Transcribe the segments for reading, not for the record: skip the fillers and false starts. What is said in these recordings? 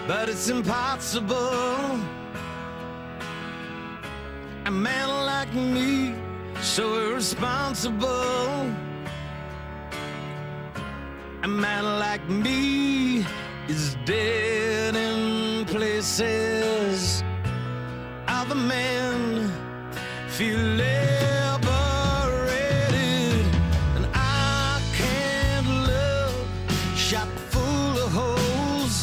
but it's impossible. A man like me, so irresponsible. A man like me is dead in places. Other men feel liberated, and I can't love shot full of holes.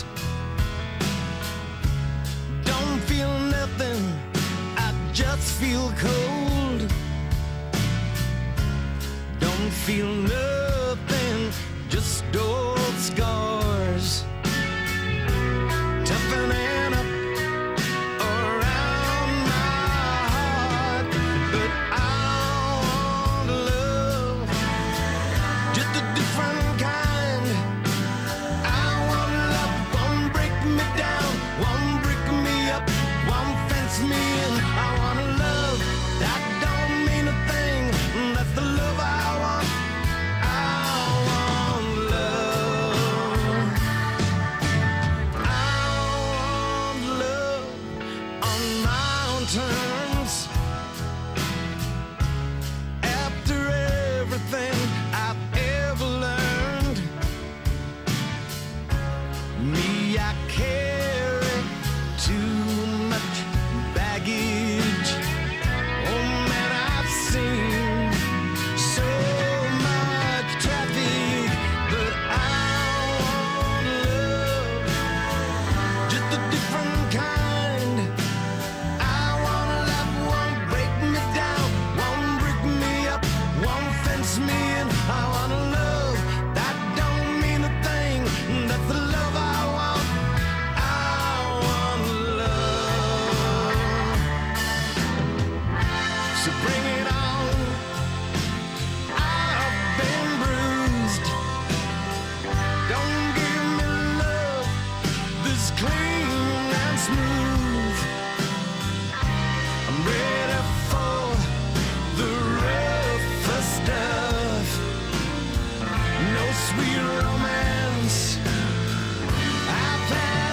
Don't feel nothing, I just feel cold. Don't feel nothing, just old scars. Toughening up around my heart, but I want love, just a different kind. I want love, won't break me down, won't break me up, won't fence me in. I want love that don't mean a thing, that's the love I want. Terms. After everything I've ever learned, me, I carry too much baggage. Oh man, I've seen so much traffic, but I want love, just a different kind. Me and I want love that don't mean a thing, that's the love I want. I want love, so bring it on. I've been bruised, don't give me love this clean and smooth. I'm ready for the rougher stuff. No sweet romance, I've had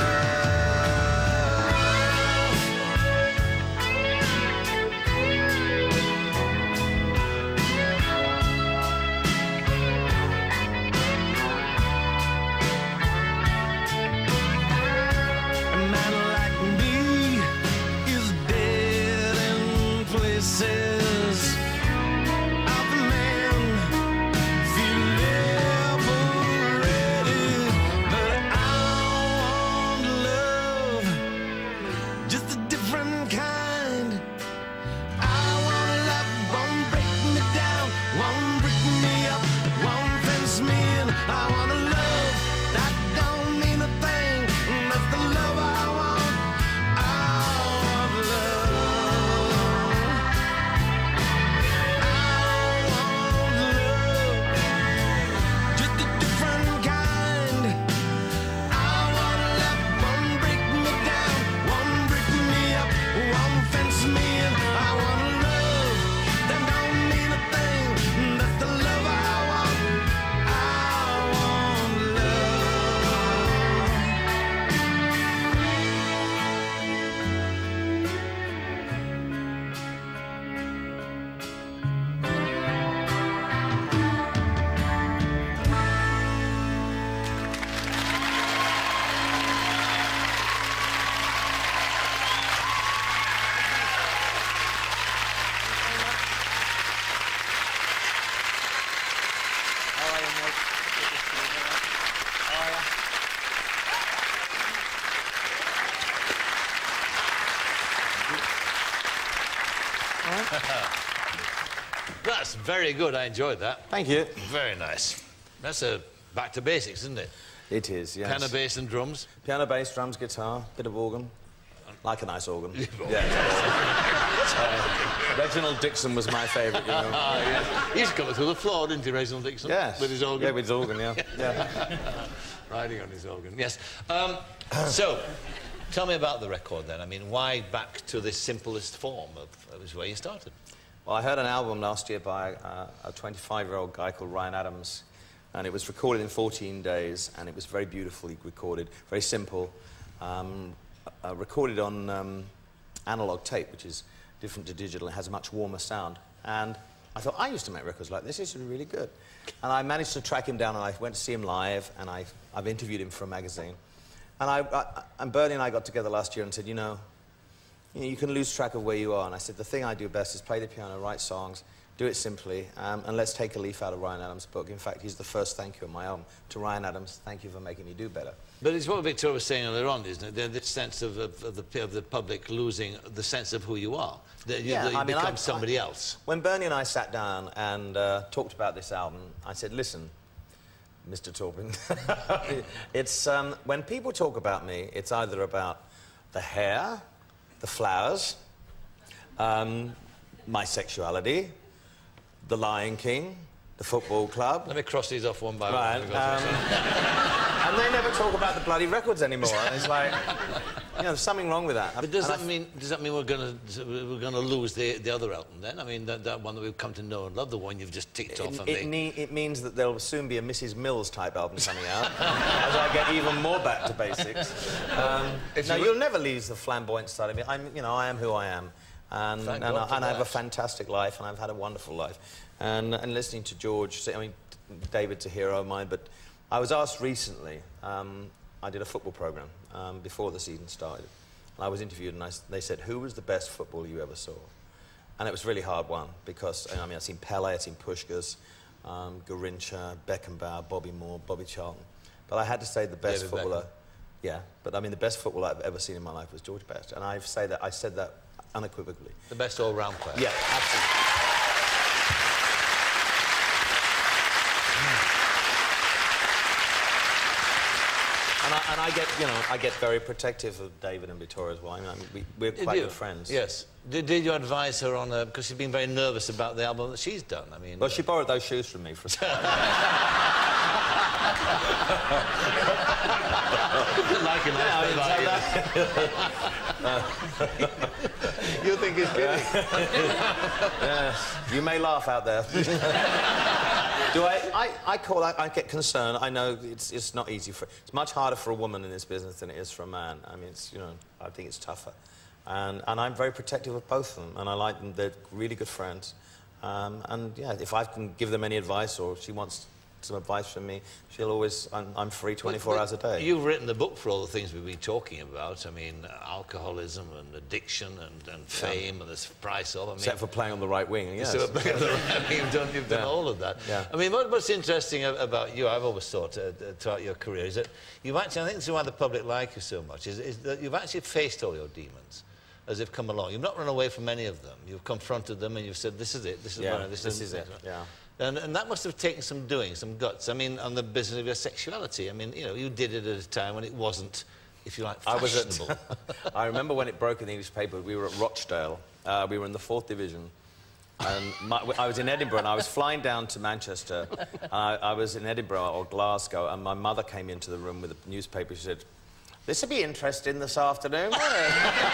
a man like me is dead in places. Other men feel liberated, but I want love, just a different kind. I want love, won't break me down, won't break me up, won't fence me in. I want a love that don't mean a thing, that's the love I want. I want love. I want love, just a different kind. I want love, won't break me down, won't break me up, won't fence me in. I want love that don't mean a thing, that's the love I want. I want That's very good. I enjoyed that. Thank you. Very nice. That's a back to basics, isn't it? It is, yes. Piano, bass and drums. Piano, bass, drums, guitar, bit of organ. Like a nice organ. Yeah. Reginald Dixon was my favourite, you know. Yeah. He's coming through the floor, didn't he, Reginald Dixon? Yes. With his organ? Yeah, with his organ, yeah. Yeah. Riding on his organ, yes. So, tell me about the record then. I mean, why back to this simplest form of where you started? Well, I heard an album last year by a 25-year-old guy called Ryan Adams, and it was recorded in 14 days, and it was very beautifully recorded, very simple, recorded on analog tape, which is different to digital. It has a much warmer sound. And I thought, I used to make records like this. This is really good. And I managed to track him down, and I went to see him live, and I've interviewed him for a magazine. And Bernie and I got together last year and said, you know, you can lose track of where you are. And I said, the thing I do best is play the piano, write songs, do it simply, and let's take a leaf out of Ryan Adams' book. In fact, he's the first thank you on my album to Ryan Adams. Thank you for making me do better. But it's what Victoria was saying earlier on, isn't it? The sense of the public losing the sense of who you are. That you become somebody else. When Bernie and I sat down and talked about this album, I said, listen, Mr. Taupin, it's, when people talk about me, it's either about the hair, the flowers, my sexuality, the Lion King, the football club. Let me cross these off one by one. And they never talk about the bloody records anymore. And it's like, you know, there's something wrong with that. But does that mean we're going to lose the other Elton then? I mean, that one that we've come to know and love, the one you've just ticked off. It means that there'll soon be a Mrs. Mills type album coming out, as I get even more back to basics. No, you'll never lose the flamboyant side of me. I am who I am. And I have a fantastic life, and I've had a wonderful life. And listening to George, I mean, David's a hero of mine, but I was asked recently, I did a football programme before the season started, and I was interviewed, and they said, who was the best footballer you ever saw? And it was a really hard one, because, I mean, I've seen Pele, I've seen Puskás, Garrincha, Beckenbauer, Bobby Moore, Bobby Charlton. But I had to say the best footballer... Yeah, but I mean, the best footballer I've ever seen in my life was George Best, and I said that unequivocally. The best all-round player? Yeah, absolutely. And I get very protective of David and Victoria as well. I mean, we're quite good friends. Yes. Did you advise her on because she's been very nervous about the album that she's done? I mean, well, she borrowed those shoes from me for a start. Like a nice You think he's kidding? You may laugh out there. I get concerned. I know it's not easy it's much harder for a woman in this business than it is for a man. I mean, I think it's tougher. And I'm very protective of both of them, and I like them. They're really good friends. And yeah, if I can give them any advice, or if she wants some advice from me, she'll always... I'm free 24 hours a day. You've written the book for all the things we've been talking about. I mean, alcoholism and addiction and fame and the price of... I mean, except for playing on the right wing, yes. You've done all of that. Yeah. I mean, what's interesting about you, I've always thought, throughout your career, is that you've actually... I think this is why the public like you so much, is that you've actually faced all your demons as they've come along. You've not run away from any of them. You've confronted them and you've said, this is it, this is it. Yeah. And that must have taken some doing, some guts. I mean, on the business of your sexuality. I mean, you know, you did it at a time when it wasn't, if you like, fashionable. I remember when it broke in the English paper, we were at Rochdale. We were in the 4th Division. And I was in Edinburgh, and I was flying down to Manchester. I was in Edinburgh or Glasgow, and my mother came into the room with a newspaper. She said, "This will be interesting this afternoon, won't it?"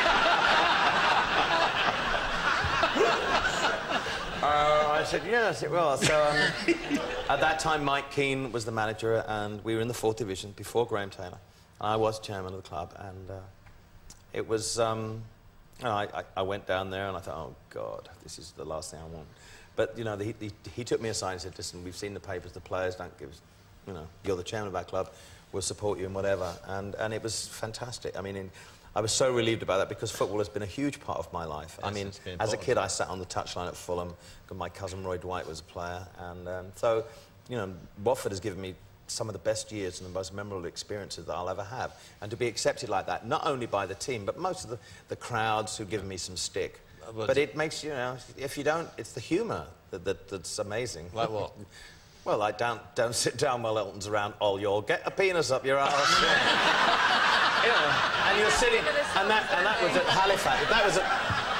I said, yes, it will. So, at that time, Mike Keane was the manager, and we were in the 4th Division before Graham Taylor. I was chairman of the club, and it was... I went down there, and I thought, oh, God, this is the last thing I want. But, you know, he took me aside and said, listen, we've seen the papers, the players don't give us... You know, you're the chairman of our club, we'll support you and whatever. And it was fantastic. I mean... I was so relieved about that because football has been a huge part of my life. Yes, I mean, as a kid, I sat on the touchline at Fulham because my cousin Roy Dwight was a player. And so, you know, Watford has given me some of the best years and the most memorable experiences that I'll ever have. And to be accepted like that, not only by the team, but most of the crowds who've given me some stick. But it makes, you know, if you don't, it's the humour that's amazing. Like what? Well, like, don't sit down while Elton's around, you'll get a penis up your arse. You know, and you're sitting, and that was at Halifax. That was at...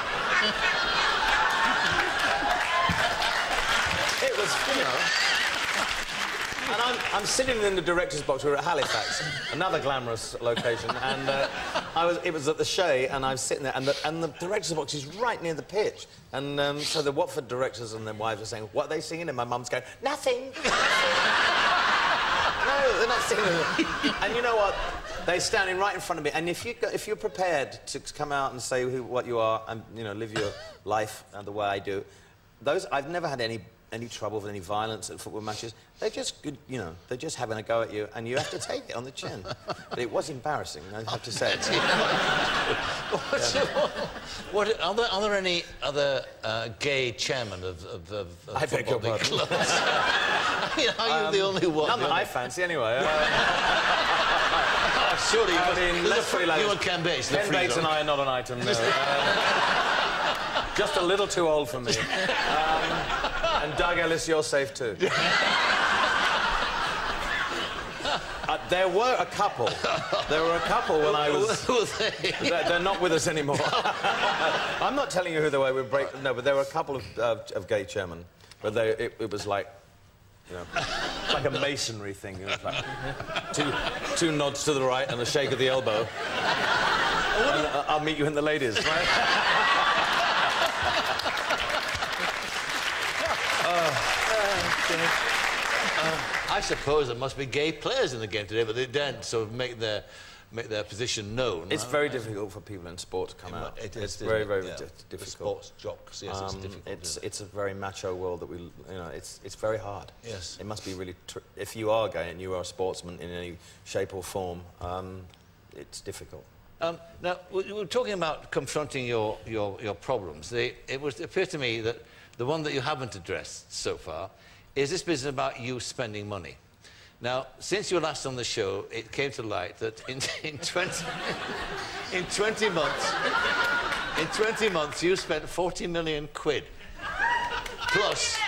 It was, you know... And I'm sitting in the director's box. We were at Halifax, another glamorous location, and it was at the Shea, and I was sitting there, and the director's box is right near the pitch. And so the Watford directors and their wives are saying, what are they singing? And my mum's going, nothing. No, they're not singing. And you know what? They're standing right in front of me, and if you're prepared to come out and say what you are and, you know, live your life the way I do, I've never had any trouble with any violence at football matches. They're just good, you know, they're just having a go at you, and you have to take it on the chin. But it was embarrassing, I have to say. Are there any other gay chairmen of I beg your football pardon. clubs? I mean, are you the only one? None that I fancy, anyway. Surely you let's put it like you and Ken Bates. Ken Bates and I are not an item, no. Just a little too old for me. And Doug Ellis, you're safe too. There were a couple. There were a couple when I was... Who were they? They're not with us anymore. I'm not telling you who they were. No, but there were a couple of gay chairmen. But it was like, you know, like a masonry thing. You know, like two nods to the right and a shake of the elbow. And I'll meet you in the ladies, right? I suppose there must be gay players in the game today, but they don't sort of make their position known. It's very difficult for people in sport to come out. It's very difficult. The sports jocks, yes, it's difficult. It's a very macho world that you know, it's very hard. Yes. It must be really... if you are gay and you are a sportsman in any shape or form, it's difficult. Now, we were talking about confronting your problems. It appeared to me that the one that you haven't addressed so far is this business about you spending money. Now, since you were last on the show, it came to light that in 20 months, you spent 40 million quid. Plus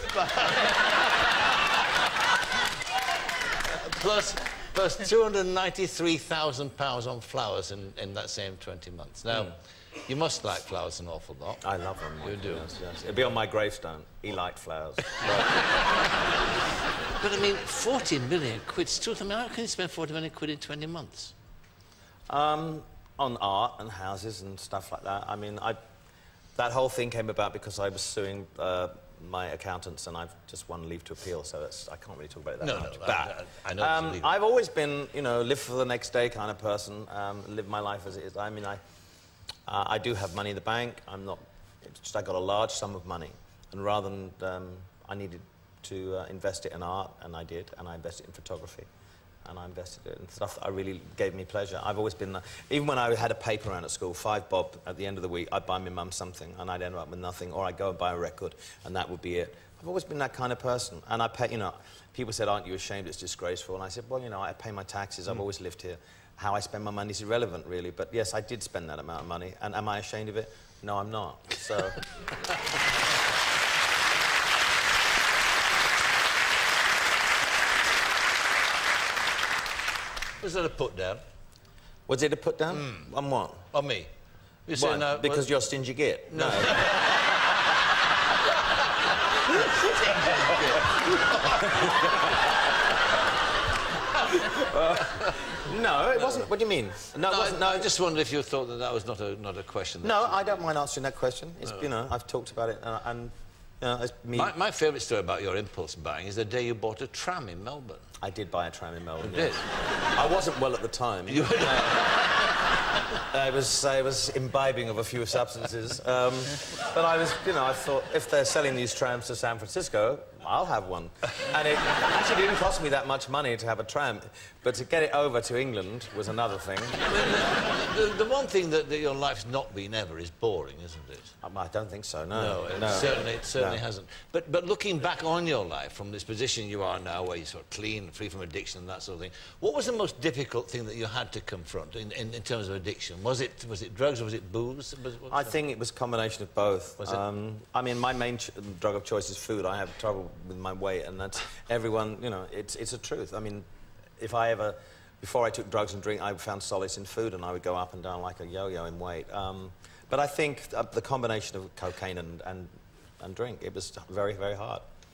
293,000 pounds on flowers in that same 20 months. Now, you must like flowers an awful lot. I love them. You do? Yes, yes. It'll be on my gravestone. He liked flowers. But, I mean, 40 million quid, still, I mean, how can you spend 40 million quid in 20 months? On art and houses and stuff like that. I mean, that whole thing came about because I was suing my accountants, and I've just won leave to appeal, so I can't really talk about it that much. But I know I've always been, you know, live for the next day kind of person, live my life as it is. I mean, I do have money in the bank. It's just I got a large sum of money, and rather than I needed to invest it in art, and I did, and I invested in photography, and I invested it in stuff that really gave me pleasure. I've always been, even when I had a paper round at school, 5 bob at the end of the week, I'd buy my mum something, and I'd end up with nothing, or I'd go and buy a record, and that would be it. I've always been that kind of person, and you know, people said, aren't you ashamed, it's disgraceful, and I said, well, you know, I pay my taxes, I've always lived here. How I spend my money is irrelevant, really, but yes, I did spend that amount of money, and am I ashamed of it? No, I'm not, so... Was that a put-down? Was it a put-down? On what? On me. You Why? no, because you're stingy git? No. No, it wasn't. What do you mean? No, it wasn't. No, I just wondered if you thought that was not a question. No, I don't mind answering that question. It's, you know, I've talked about it, and you know, it's me. My favourite story about your impulse buying is the day you bought a tram in Melbourne. I did buy a tram in Melbourne. You did? I wasn't well at the time. I was imbibing of a few substances, but I was, you know, I thought if they're selling these trams to San Francisco, I'll have one. And it actually didn't cost me that much money to have a tram, but to get it over to England was another thing. I mean, the one thing that your life's not been ever is boring, isn't it? I don't think so, no. No, it certainly hasn't. But looking back on your life from this position you are now, where you're sort of clean, free from addiction and that sort of thing, what was the most difficult thing that you had to confront in terms of addiction? Was it drugs or was it booze? I think it was a combination of both. Was it? I mean, my main drug of choice is food. I have trouble with my weight, and that's everyone, you know, it's a truth. I mean, before I took drugs and drink, I found solace in food, and I would go up and down like a yo-yo in weight. But I think the combination of cocaine and drink, it was very, very hard.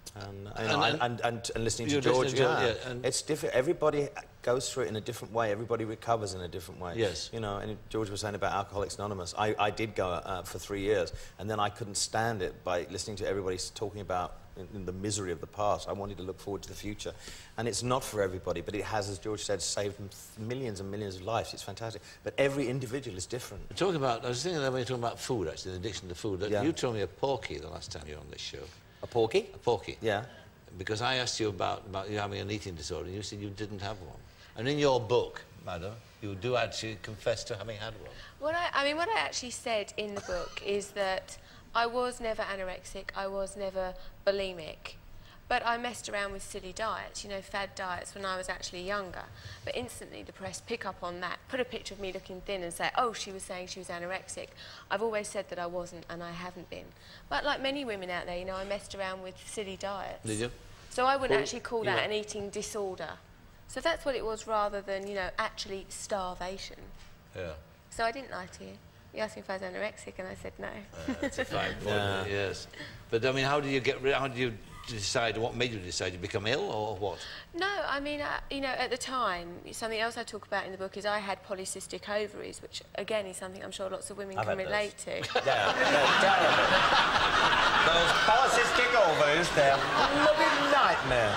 And listening to You're George, listening to it, yeah, and it's different. Everybody goes through it in a different way. Everybody recovers in a different way. Yes. You know, and George was saying about Alcoholics Anonymous. I did go for 3 years, and then I couldn't stand it by listening to everybody talking about in the misery of the past. I wanted to look forward to the future. And it's not for everybody, but it has, as George said, saved millions and millions of lives. It's fantastic. But every individual is different. Talking about, I was thinking that when you're talking about food, actually, the addiction to food, that Yeah. you told me a porky the last time you were on this show. A porky? A porky. Yeah. Because I asked you about you having an eating disorder, and you said you didn't have one. And in your book, madam, you do actually confess to having had one. What I actually said in the book is that I was never anorexic, I was never bulimic. But I messed around with silly diets, you know, fad diets when I was actually younger. But instantly the press pick up on that, put a picture of me looking thin and say, oh, she was saying she was anorexic. I've always said that I wasn't, and I haven't been. But like many women out there, you know, I messed around with silly diets. Did you? So I wouldn't actually call that an eating disorder. So that's what it was, rather than, you know, actually starvation. Yeah. So I didn't lie to you. You asked me if I was anorexic, and I said no. That's a fine point, yes. But, I mean, how do you decide, what made you decide to become ill, or what? No, I mean, you know, at the time, something else I talk about in the book is I had polycystic ovaries, which, again, is something I'm sure lots of women can relate to. Yeah, they're terrible. Those polycystic ovaries, they're a bloody nightmare.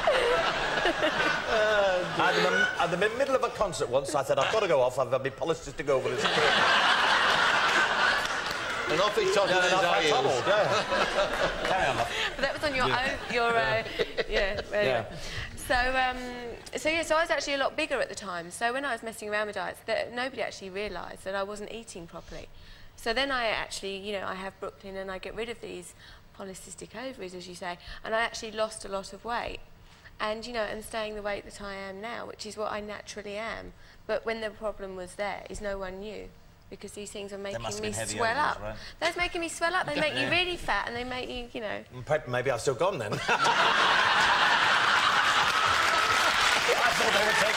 At the middle of a concert once, I said, I've got to go off, I've got my polycystic ovaries. And off he toddled his eye heels. But that was on your own, yeah. So I was actually a lot bigger at the time. So when I was messing around with diets, nobody actually realised that I wasn't eating properly. So then I actually, you know, I have Brooklyn and I get rid of these polycystic ovaries, as you say, and I actually lost a lot of weight. And, you know, and staying the weight that I am now, which is what I naturally am. But when the problem was there, is no one knew. Because these things are making me swell up. Right? Those making me swell up. They make you really fat, and they make you, you know... Maybe I've still gone, then. I thought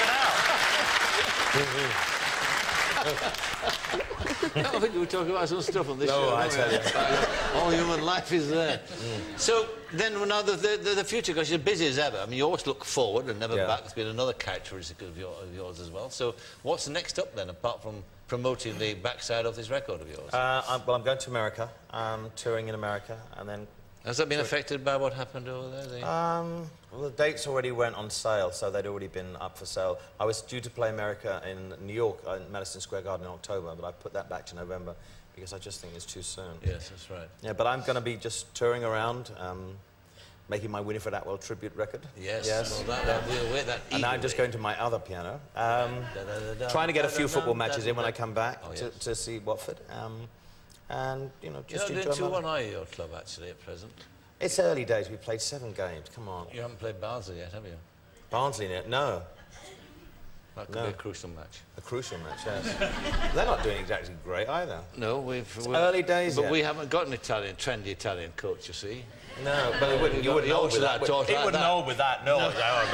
they were taken out. I think we were talking about some stuff on this show. No, I tell you. All human life is there. So, then, now, the future, because you're busy as ever. I mean, you always look forward and never back. It's been another characteristic of yours as well. So, what's next up, then, apart from promoting the backside of this record of yours? Well, I'm going to America. I'm touring in America, and then... Has that been affected by what happened over there? Well, the dates already went on sale, so they'd already been up for sale. I was due to play America in New York, in Madison Square Garden in October, but I put that back to November because I just think it's too soon. Yes, that's right. Yeah, but I'm going to be just touring around, making my Winifred Atwell tribute record. Yes. Well, we'll wait that and now I'm just going to my other piano. Trying to get a few football matches in when I come back to see Watford. And, you know, just enjoy my... You're not doing 2-1, are you, your club, actually, at present? It's early days. We played 7 games. Come on. You haven't played Barnsley yet, have you? Barnsley yet? No. That could be a crucial match. A crucial match, yes. They're not doing exactly great either. No, we're early days But we haven't got an trendy Italian coach, you see. No, but you wouldn't know with that. He wouldn't know with that, no.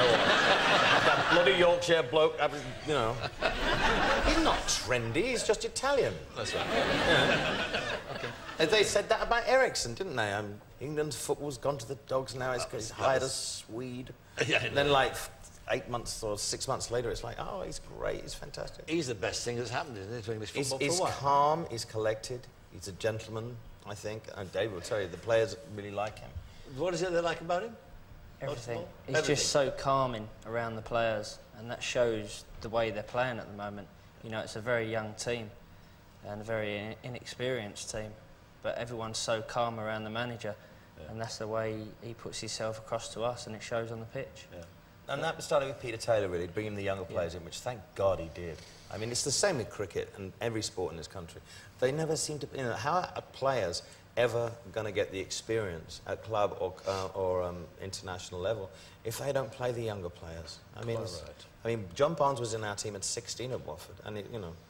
That bloody Yorkshire bloke, you know. He's not trendy, he's just Italian. That's right. Yeah. Okay. They said that about Ericsson, didn't they? England's football's gone to the dogs now, he's hired a Swede. Yeah, and then, like, 8 months or 6 months later, it's like, oh, he's great, he's fantastic. He's the best thing that's happened, isn't it, to English football He's calm, he's collected, he's a gentleman, I think. And David will tell you, the players really like him. What is it they like about him? Everything. He's just so calming around the players, and that shows the way they're playing at the moment. You know, it's a very young team and a very inexperienced team, but everyone's so calm around the manager, and that's the way he puts himself across to us, and it shows on the pitch. Yeah. And that started with Peter Taylor, really, bringing the younger players in, which thank God he did. I mean, it's the same with cricket and every sport in this country. They never seem to... You know, how are players ever going to get the experience at club or international level if they don't play the younger players? I mean, John Barnes was in our team at 16 at Watford, and, you know,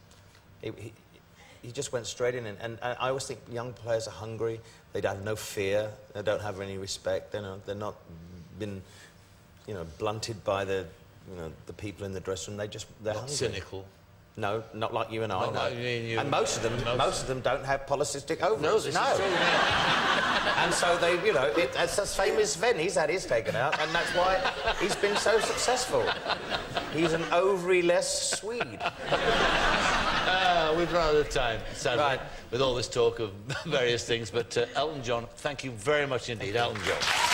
he just went straight in. And I always think young players are hungry. They have no fear. They don't have any respect. They're not been... you know, blunted by the people in the dressing room. They're hungry. Cynical. No, not like you and I. Not no. like me and you. And most of them don't have polycystic ovaries. No, this is true. And so they, you know, it's the same as Sven. He's had his taken out, and that's why he's been so successful. He's an ovary-less Swede. We've run out of time, sadly, Right. with all this talk of various things. But Elton John, thank you very much indeed, Elton John.